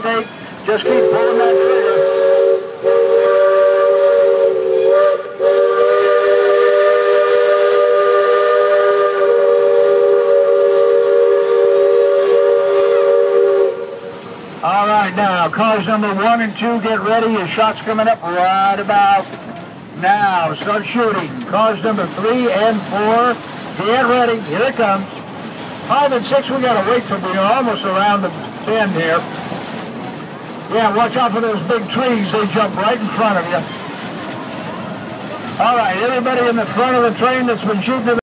hesitate. Just keep pulling that trigger. All right, now, cars number 1 and 2, get ready. Your shot's coming up right about now. Start shooting. Cars number 3 and 4, get ready. Here it comes. 5 and 6, we got to wait till we're almost around the bend here. Yeah, watch out for those big trees. They jump right in front of you. All right, everybody in the front of the train that's been shooting